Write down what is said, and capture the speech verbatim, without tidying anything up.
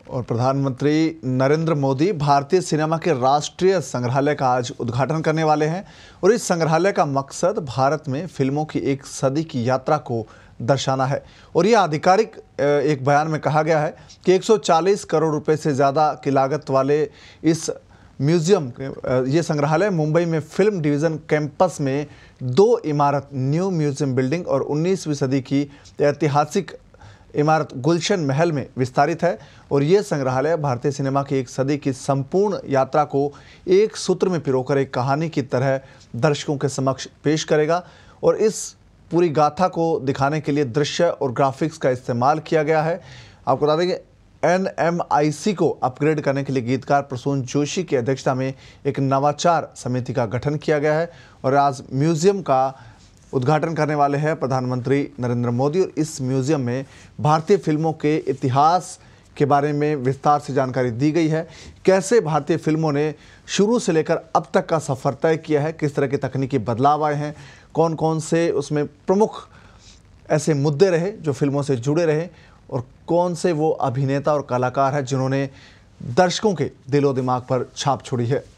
और प्रधानमंत्री नरेंद्र मोदी भारतीय सिनेमा के राष्ट्रीय संग्रहालय का आज उद्घाटन करने वाले हैं और इस संग्रहालय का मकसद भारत में फिल्मों की एक सदी की यात्रा को दर्शाना है। और यह आधिकारिक एक बयान में कहा गया है कि एक सौ चालीस करोड़ रुपए से ज़्यादा की लागत वाले इस म्यूजियम ये संग्रहालय मुंबई में फिल्म डिवीज़न कैंपस में दो इमारत न्यू म्यूजियम बिल्डिंग और उन्नीसवीं सदी की ऐतिहासिक इमारत गुलशन महल में विस्तारित है। और ये संग्रहालय भारतीय सिनेमा की एक सदी की संपूर्ण यात्रा को एक सूत्र में पिरोकर एक कहानी की तरह दर्शकों के समक्ष पेश करेगा। और इस पूरी गाथा को दिखाने के लिए दृश्य और ग्राफिक्स का इस्तेमाल किया गया है। आपको बता दें कि एन एम आई सी को अपग्रेड करने के लिए गीतकार प्रसून जोशी की अध्यक्षता में एक नवाचार समिति का गठन किया गया है। और आज म्यूजियम का उद्घाटन करने वाले हैं प्रधानमंत्री नरेंद्र मोदी। और इस म्यूजियम में भारतीय फिल्मों के इतिहास के बारे में विस्तार से जानकारी दी गई है। कैसे भारतीय फिल्मों ने शुरू से लेकर अब तक का सफ़र तय किया है, किस तरह के तकनीकी बदलाव आए हैं, कौन कौन से उसमें प्रमुख ऐसे मुद्दे रहे जो फिल्मों से जुड़े रहे और कौन से वो अभिनेता और कलाकार हैं जिन्होंने दर्शकों के दिलो दिमाग पर छाप छोड़ी है।